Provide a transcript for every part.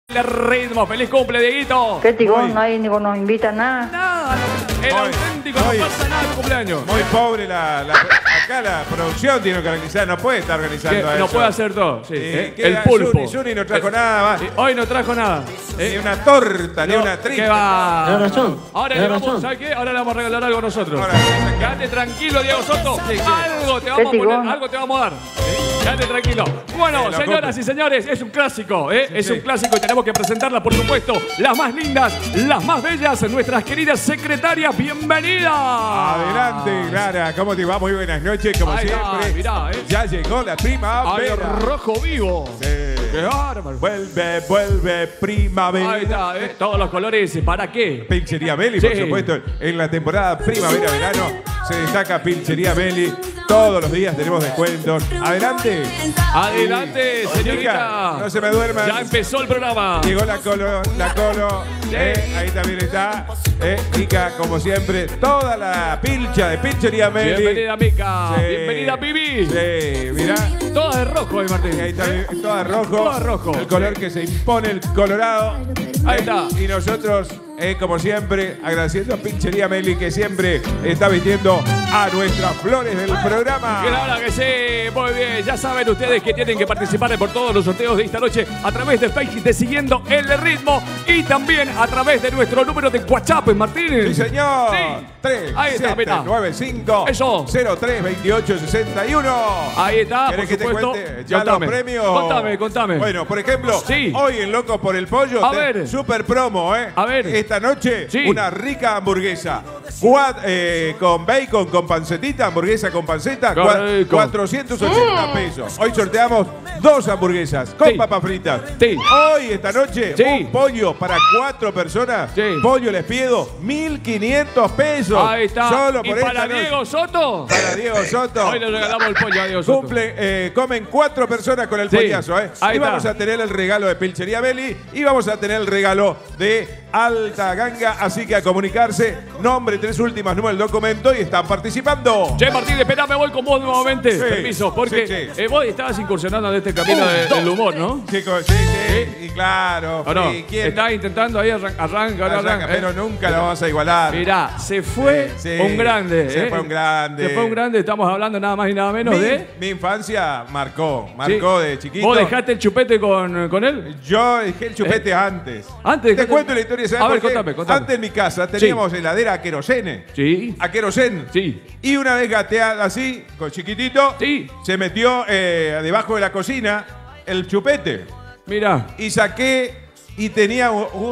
El ritmo, feliz cumple, Dieguito. ¿Qué tigón? Nadie nos invita a nada. Nada, el auténtico no pasa nada en tu cumpleaños. Muy pobre acá la producción tiene que organizar, no puede estar organizando eso. No puede hacer todo, sí. El Queda pulpo. Zuni no trajo nada, Hoy no trajo nada. ni una torta, ni una ¿Qué trita. va? Tienes razón. Ahora le vamos, ¿sabes qué? Ahora le vamos a regalar algo a nosotros. Ahora, Quédate tranquilo, Diego Soto. Algo te vamos a ¿Qué poner, tigón? algo te vamos a dar. Quédate tranquilo. Bueno, señoras y señores, es un clásico, es un clásico y tenemos que presentarla, por supuesto, las más lindas, las más bellas, nuestras queridas secretarias. ¡Bienvenida! Adelante, Clara. ¿Cómo te va? Muy buenas noches, como Ahí va, siempre. mirá, Ya llegó la primavera. Al rojo vivo. Sí. ¡Qué bárbaro! Vuelve primavera. Ahí está, todos los colores, ¿para qué? Pinchería Meli, por Sí. supuesto, en la temporada primavera-verano se destaca Pinchería Meli. Todos los días tenemos descuentos. Adelante. Adelante, señorita. Chica, no se me duerman. Ya empezó el programa. Llegó la colo. Ahí también está. Mica, como siempre, toda la pilcha de Pinchería Meli. Bienvenida, Mica. Sí. Bienvenida, Bibi. Sí, mirá. Todas de rojo, Martín. Ahí está, toda rojo. Toda rojo. El color que se impone, el colorado. Ahí está. Y nosotros, como siempre, agradeciendo a Pinchería Meli, que siempre está vistiendo a nuestras flores del programa. Claro que sí, muy bien. Ya saben ustedes que tienen que participar por todos los sorteos de esta noche a través de Facebook de Siguiendo el Ritmo y también a través de nuestro número de WhatsApp, Martín. Sí, señor. Sí. 3, Ahí está, 7, mirá. 9, 5, Eso. 03, 28, 61. Ahí está, por ¿Querés que te supuesto. cuente ya Contame. los premios? Contame. Bueno, por ejemplo, Sí. hoy en Loco por el Pollo, A ver. super promo, A ver. Esta noche, Sí. una rica hamburguesa. Con bacon, con pancetita, hamburguesa con panceta, Qué rico. 480 pesos. Hoy sorteamos 2 hamburguesas con Sí. papas fritas. Sí. Hoy, esta noche, Sí. un pollo para 4 personas. Sí. Pollo les pido 1.500 pesos. Ahí está. Solo ¿Y por para esta noche. Diego Soto? Para Diego Soto. Hoy le regalamos el pollo a Diego Soto. Comen 4 personas con el Sí. pollazo, Ahí y vamos está. a tener el regalo de Pilchería Meli y vamos a tener el regalo de Alta Ganga. Así que a comunicarse, nombre, 3 últimas números del documento y están participando. Che, Martín, espera, me voy con vos nuevamente. Sí, Permiso, porque sí. vos estabas incursionando en este camino del humor, ¿no? Chicos, sí, y claro. ¿O no? ¿Y quién? Estabas intentando ahí arranca. Pero nunca lo vamos a igualar. Mirá, se fue Sí, un grande. se fue un grande. Se fue un grande, estamos hablando nada más y nada menos de... Mi infancia marcó Sí. de chiquito. ¿Vos dejaste el chupete con él? Yo dejé el chupete antes. Antes Te dejaste- cuento la historia, ¿sabes A ver, por qué? contame. Antes en mi casa teníamos heladera a querosene. Sí. A querosén. Sí. Y una vez gateada así, con chiquitito, Sí. se metió debajo de la cocina el chupete. Mirá. Y saqué y tenía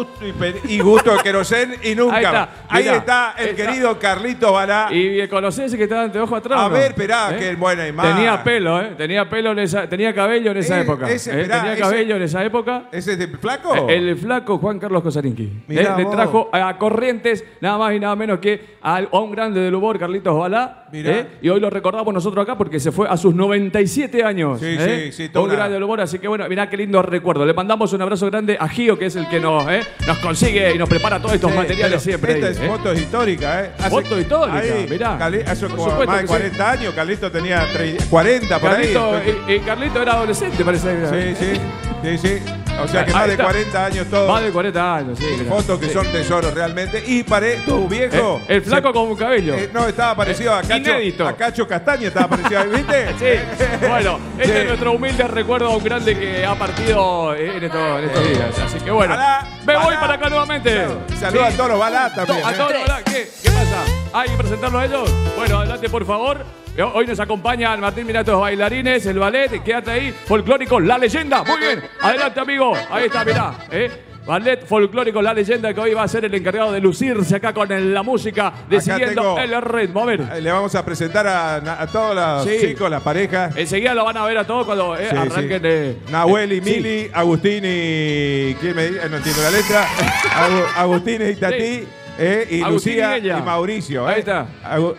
gusto de querosén y nunca. Ahí está, Ahí mirá. está el querido Carlito Balá. ¿Y conocés ese que estaba ante ojo atrás? A o no? ver, esperá, qué buena imagen. Tenía pelo, ¿eh? Tenía cabello en esa época. esperá, Tenía cabello en esa época. ¿Ese es de flaco? El flaco Juan Carlos Cosarinqui. Mirá Le vos. trajo a Corrientes nada más y nada menos que a un grande del humor, Carlitos Balá. Mirá. Y hoy lo recordamos nosotros acá porque se fue a sus 97 años. Sí, toda Un una- grande del humor, así que bueno, mirá qué lindo recuerdo. Le mandamos un abrazo grande a Gio, que es el que nos consigue y nos prepara todos estos materiales siempre. Esta ahí, es foto histórica, ¿eh? Foto histórica, mirá. Hace Por como supuesto más de que 40 años, Carlito tenía 40 por Carlito, ahí. y Carlito era adolescente, parece. Sí. O sea que Ahí más de está. 40 años todo. Más de 40 años, sí. mirá. Fotos que Sí. son tesoros realmente. Y tu viejo. El flaco con un cabello. No, estaba parecido a Cacho. Inédito. A Cacho Castaña estaba parecido ahí, ¿viste? Sí, bueno, este Sí. es nuestro humilde recuerdo a un grande que ha partido en estos días. Así que bueno, Balá, me voy Balá. para acá nuevamente. Saluda a todos los Balá también. A todos, ¿verdad? ¿Qué pasa? ¿Hay que presentarlo a ellos? Bueno, adelante por favor. Hoy nos acompañan Martín, mirá estos bailarines, el ballet, quédate ahí, folclórico, La Leyenda. Muy bien, adelante amigo, ahí está, mirá. Ballet folclórico, La Leyenda, que hoy va a ser el encargado de lucirse acá con la música de Acá Siguiendo tengo- el Ritmo. A ver. Le vamos a presentar a todos los Sí. chicos, las parejas. Enseguida lo van a ver a todos cuando Sí, arranquen sí. de... Nahuel y Sí. Mili, Agustín y... ¿Quién me dice? No entiendo la letra. Agustín y Tati. Sí. Y Agustín Lucía y ella. Mauricio. Ahí está.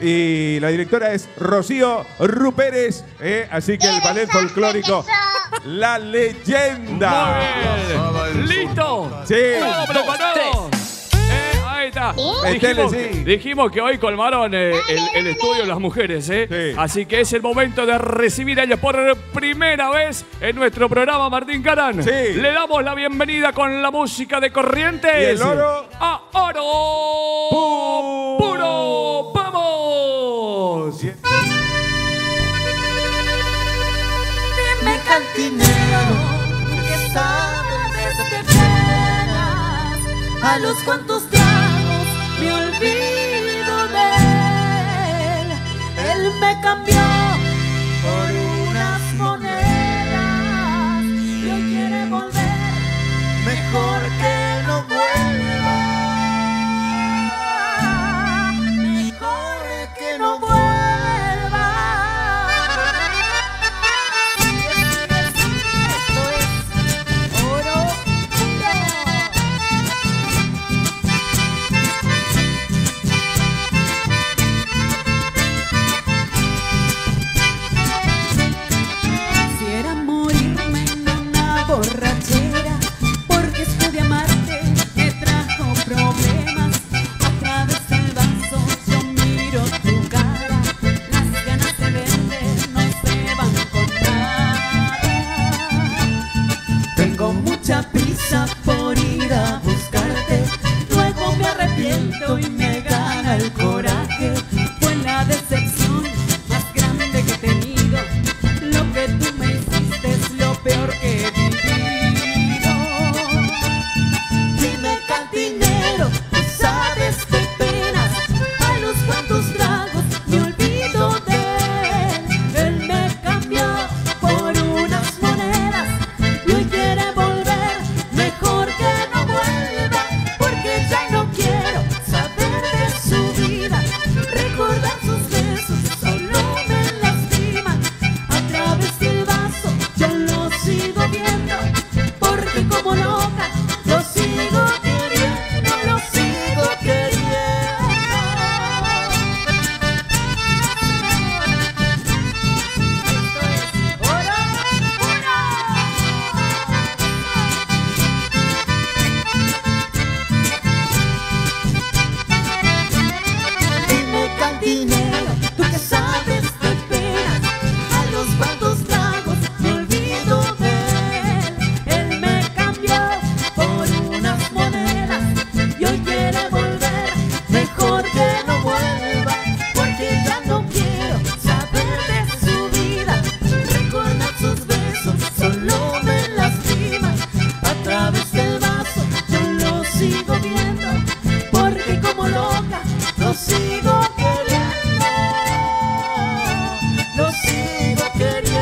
Y la directora es Rocío Rupérez. Así que el ballet folclórico La Leyenda. Muy bien. ¿Listo? Sí. ¿Estamos preparados? Ahí está. ya. Dijimos que hoy colmaron el estudio las mujeres, ¿eh? Sí. Así que es el momento de recibir a ellos por primera vez en nuestro programa, Martín Caran. Sí. Le damos la bienvenida con la música de Corrientes. ¿Y el oro? ¡A oro! ¡Puro! ¡Vamos! Bien. Dime, cantinero, que sabes de penas, a los cuantos tragos me olvido de él. Él me cambió por unas monedas y hoy quiere volver, mejor que no vuelva, mejor que no vuelva. Borrachera, porque esto de amarte me trajo problemas. A través del vaso yo miro tu cara, las ganas de verte no se van con nada. Tengo mucha prisa por ir a buscarte, luego me arrepiento y me gana el coraje. Fue la decepción más grande que he tenido, lo que tú me hiciste es lo peor que he vivido. Dime, cantinero, tú sabes de penas, a los cuantos tragos me olvido de él. Él me cambió por unas monedas y hoy quiere volver, mejor que no vuelva, porque ya no quiero saber de su vida. Recordar sus besos solo me lastiman. A través del vaso yo lo sigo viendo, porque como loca lo sigo queriendo, lo sigo queriendo. Esto es oro puro. Dime, cantinero, tú que sabes de penas, a los cuantos tragos me olvido de él. Él me cambió por unas monedas y hoy quiere volver, mejor que no vuelva, porque ya no quiero saber de su vida. Recordar sus besos solo me lastima. A través del vaso yo lo sigo viendo, porque como loca lo sigo queriendo, lo sigo queriendo.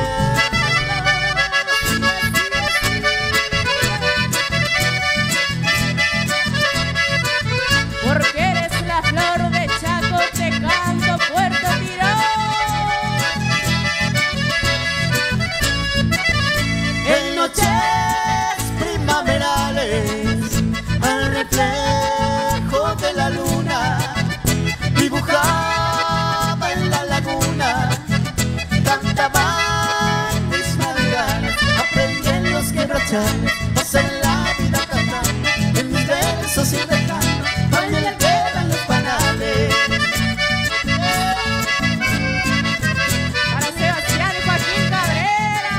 Porque eres la flor de Chaco, te canto Puerto Tirón. En noches primaverales, al reflejo de la luna, dibujaba en la laguna, cantaban mis madrigales, aprendí en los quebrachales, pasé la vida cantando, en mis versos y dejando, baile la tierra en los panales. Para Sebastián y Joaquín Cabrera.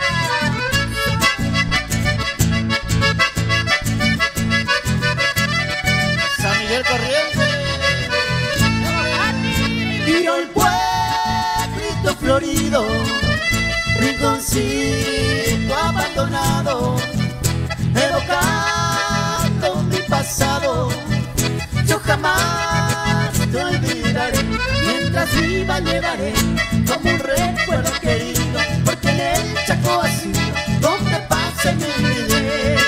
San Miguel Corrientes. Miro el pueblito florido, rinconcito abandonado, evocando mi pasado. Yo jamás te olvidaré, mientras viva llevaré como un recuerdo querido, porque en el Chaco ha sido donde pase mi niñez.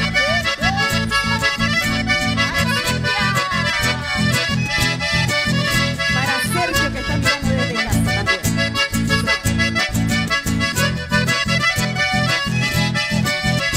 Para Sergio, que está mirando desde casa también.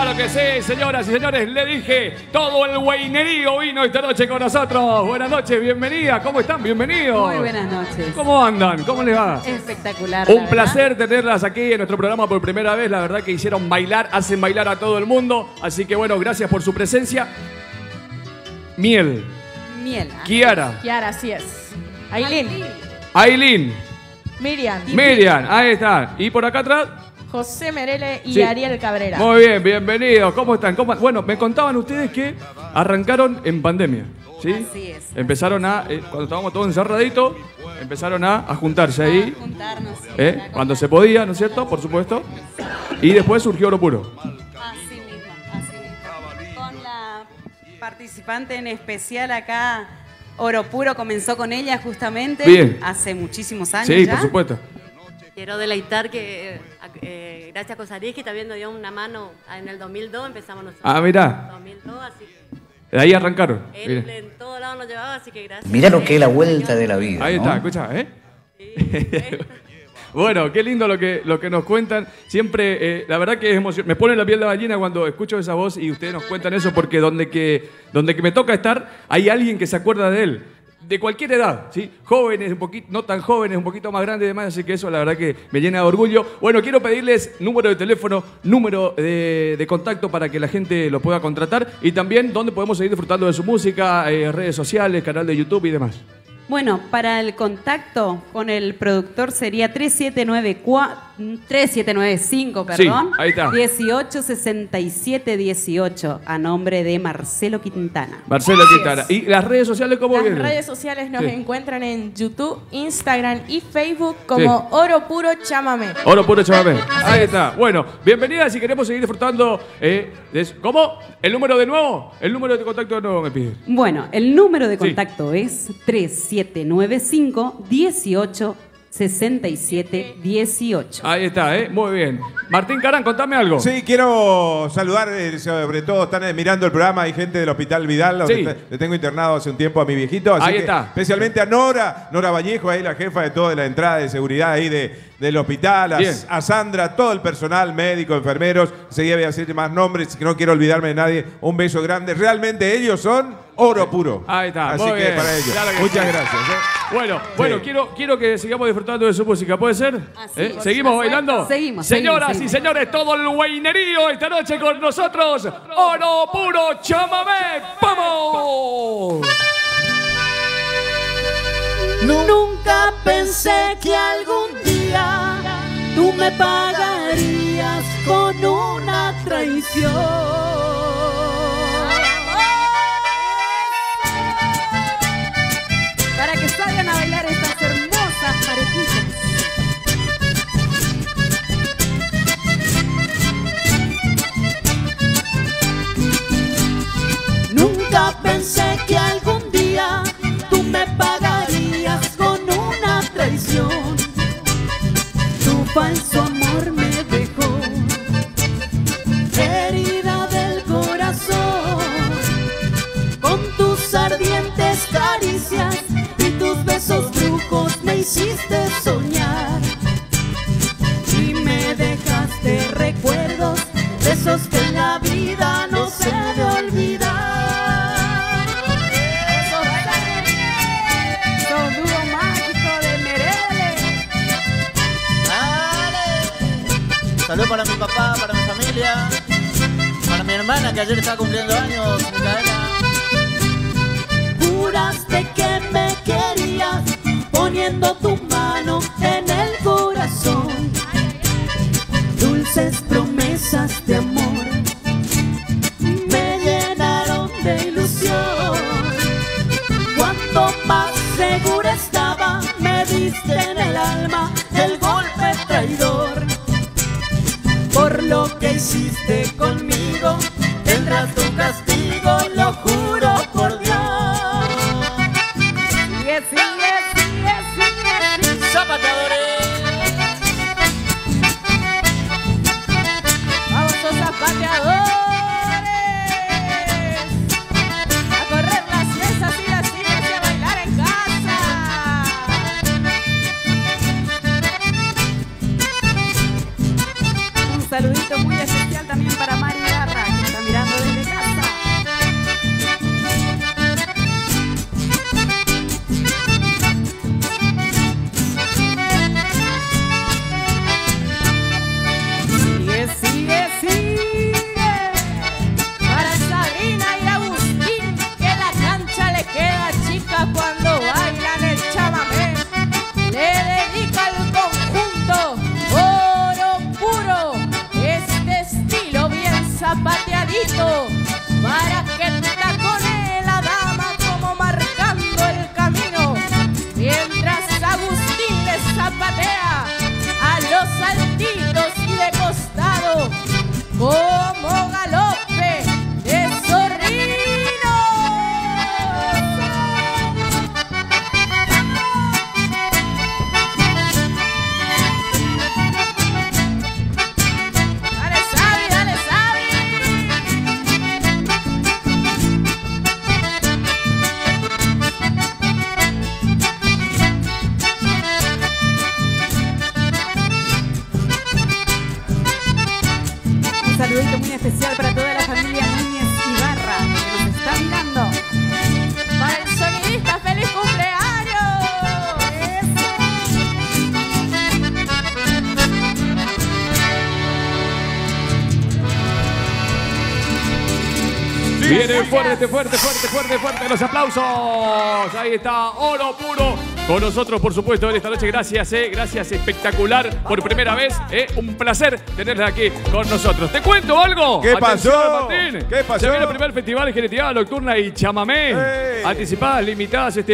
Claro que sí, señoras y señores, le dije, todo el güeynerío vino esta noche con nosotros. Buenas noches, bienvenida, ¿cómo están? Bienvenidos. Muy buenas noches. ¿Cómo andan? ¿Cómo les va? Espectacular. Un placer tenerlas aquí en nuestro programa por primera vez. La verdad que hicieron bailar, hacen bailar a todo el mundo. Así que bueno, gracias por su presencia. Miel. Miel. Kiara. Kiara, así es. Ailín. Ailín. Miriam. Miriam, ahí están. ¿Y por acá atrás? José Merele y Sí. Ariel Cabrera. Muy bien, bienvenidos. ¿Cómo están? Bueno, me contaban ustedes que arrancaron en pandemia, ¿sí? Así es. Empezaron cuando estábamos todos encerraditos, empezaron a juntarse ahí, A juntarnos. Sí, a cuando se podía, ¿no es cierto? Por supuesto. Y después surgió Oro Puro. Así mismo, así mismo. Con la participante en especial acá, Oro Puro comenzó con ella justamente. Bien. Hace muchísimos años Sí, ya. por supuesto. Quiero deleitar que gracias a Cosariski también nos dio una mano en el 2002, empezamos nosotros. Ah, mirá. 2002, así que De ahí arrancaron. él Miren. en todos lados nos llevaba, así que gracias. Mirá lo que es la vuelta de la vida. Ahí ¿no? está, escucha, Bueno, qué lindo lo que nos cuentan. Siempre, la verdad que es emocionante. Me pone la piel de gallina cuando escucho esa voz y ustedes nos cuentan eso porque donde que me toca estar, hay alguien que se acuerda de él. De cualquier edad, ¿sí? Jóvenes, un poquito, no tan jóvenes, un poquito más grandes y demás, así que eso la verdad que me llena de orgullo. Bueno, quiero pedirles número de teléfono, número de contacto para que la gente lo pueda contratar y también dónde podemos seguir disfrutando de su música, redes sociales, canal de YouTube y demás. Bueno, para el contacto con el productor sería 3795, perdón. ahí está. 186718, a nombre de Marcelo Quintana. Marcelo Así Quintana. es. ¿Y las redes sociales cómo Las vienen? redes sociales nos Sí. encuentran en YouTube, Instagram y Facebook como Oro Puro Chámame. Oro Puro Chamamé. Ahí está. Bueno, bienvenidas si queremos seguir disfrutando. ¿Cómo? ¿El número de nuevo? El número de contacto de nuevo me pide. Bueno, el número de Sí. contacto es 3795 18 67 18. Ahí está, Muy bien. Martín Carán, contame algo. Sí, quiero saludar, sobre todo están mirando el programa, hay gente del Hospital Vidal, donde Sí. le tengo internado hace un tiempo a mi viejito, así Ahí que está. especialmente a Nora Vallejo, ahí la jefa de toda la entrada de seguridad ahí del hospital, Bien. a Sandra, todo el personal, médico, enfermeros, seguía voy a decir más nombres, que no quiero olvidarme de nadie, un beso grande, realmente ellos son oro puro. Ahí está. Así muy que bien. para ellos, Claro que muchas sí. gracias. Bueno, Sí. quiero que sigamos disfrutando de su música, ¿puede ser? Así, por ¿Seguimos supuesto. bailando? Seguimos, Señoras seguimos. y señores, todo el güeynerío esta noche con nosotros. Oro Puro Chamamé. ¡Vamos! Nunca pensé que algún día tú me pagarías con una traición. Para que salgan a bailar estas hermosas parejitas. Nunca pensé que algún día tú me pagarías con una traición. Tu falso amor me dejó herida del corazón. Con tus ardientes caricias y tus besos brujos me hiciste soñar. Y me dejaste recuerdos de esos que en la vida no se de olvidar. Son dúo mágico de Merele. Dale. Salud para mi papá, para mi familia, para mi hermana que ayer estaba cumpliendo años, Micaela. Juraste que me querías poniendo tu mano en el corazón. Dulces promesas de amor me llenaron de ilusión. Cuanto más segura estaba, me diste en el alma el golpe traidor. Por lo que hiciste conmigo, tendrás tu castigo, lo juro por Dios. Sigue, sigue, sigue, sigue. ¡Zapateadores! Vamos los zapateadores. A correr las mesas y las sillas y a bailar en casa. Un saludito muy especial también para Mari Garra, Viene fuerte los aplausos. Ahí está Oro Puro con nosotros, por supuesto, en esta noche. Gracias, gracias, espectacular. Por primera vez, un placer tenerla aquí con nosotros. ¿Te cuento algo? ¿Qué Atención, pasó? Martín. ¿Qué pasó? Se viene el primer festival de Jineteada Nocturna y Chamamé. Anticipadas, limitadas, 1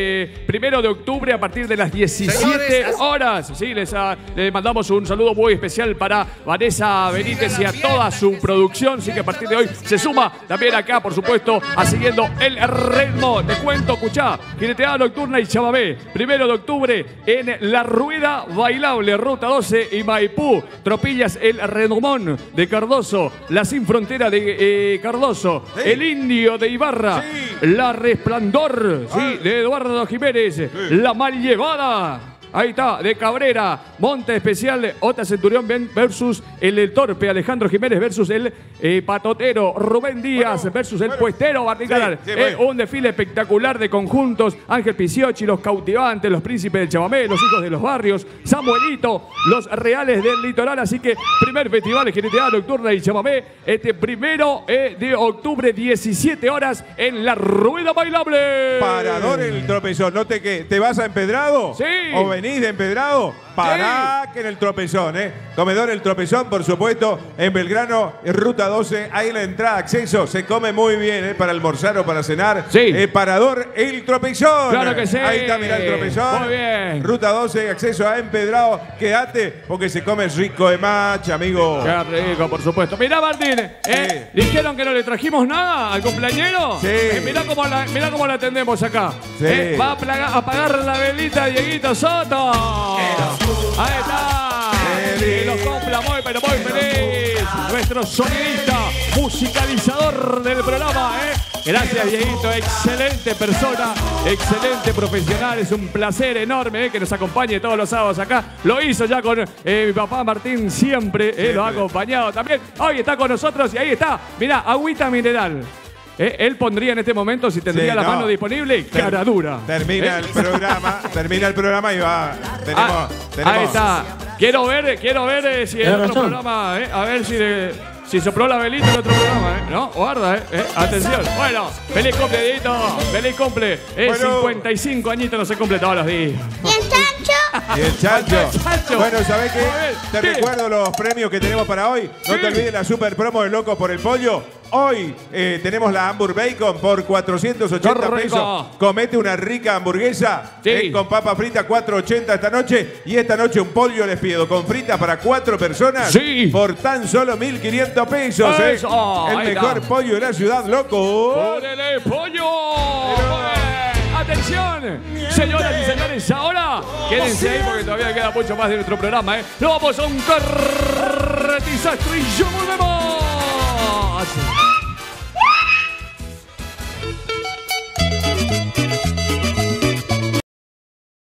de octubre a partir de las 17 horas. Sí, les mandamos un saludo muy especial para Vanessa Benítez y a toda su producción. Sí, que a partir de hoy se suma también acá, por supuesto, a Siguiendo el Ritmo. Te cuento, escuchá, Jineteada Nocturna y Chamamé. 1 de octubre en La Rueda Bailable, Ruta 12 y Maipú. Tropillas El Redomón de Cardoso, La Sin Frontera de Cardoso, El Indio de Ibarra, La Resplandor de Eduardo Jiménez, La Mal Llevada. Ahí está, de Cabrera, Monte Especial, Ota Centurión versus el Torpe, Alejandro Jiménez versus el Patotero, Rubén Díaz versus el Puestero, Martín Canal. Un desfile espectacular de conjuntos, Ángel Piciochi, Los Cautivantes, Los Príncipes del Chamamé, Los Hijos de los Barrios, Samuelito, Los Reales del Litoral. Así que primer festival de Jineteada Nocturna y Chamamé, 1 de octubre, 17 horas en La Rueda Bailable. Parador El Tropezón. ¿No te vas a Empedrado? Sí. ¿O venís de Empedrado? Pará que en El Tropezón, Comedor El Tropezón, por supuesto, en Belgrano, en Ruta 12, ahí la entrada, acceso, se come muy bien, para almorzar o para cenar. Sí. Parador El Tropezón. Claro que sí. Ahí está, mirá El Tropezón. Muy bien. Ruta 12, acceso a Empedrado. Quédate, porque se come rico de macha, amigo. Qué rico, por supuesto. Mirá, Martín, dijeron que no le trajimos nada al cumpleañero. Sí. Mirá cómo la atendemos acá. Sí. Va a apagar la velita Dieguito Soto. Ahí está. Y los cumpla muy, pero muy feliz. Nuestro sonidista, musicalizador del programa, Gracias, Dieguito. Excelente persona, excelente profesional. Es un placer enorme que nos acompañe todos los sábados acá. Lo hizo ya con mi papá Martín siempre. Lo ha acompañado también. Hoy está con nosotros y ahí está. Mirá, agüita mineral. Él pondría en este momento, si tendría la mano disponible, cara dura. Termina el programa y va. Tenemos. Ahí está. Quiero ver si el otro programa, a ver si sopló la velita en el otro programa, ¿no? Guarda, atención. Bueno, feliz cumple, Dieguito. Feliz cumple. 55 añitos no se cumple todos los días. ¿Y el chancho? Y el chancho. Bueno, ¿sabés qué? Te recuerdo los premios que tenemos para hoy. No te olvides la super promo de Locos por el Pollo. Hoy tenemos la Hamburg Bacon por 480 pesos. Comete una rica hamburguesa con papa frita, 4.80 esta noche. Y esta noche un pollo les pido con frita para 4 personas por tan solo 1.500 pesos. El mejor pollo de la ciudad, loco. ¡Ponele pollo! Atención, señoras y señores, ahora quédense ahí porque todavía queda mucho más de nuestro programa. Nos vamos a un carretizastro y ya volvemos.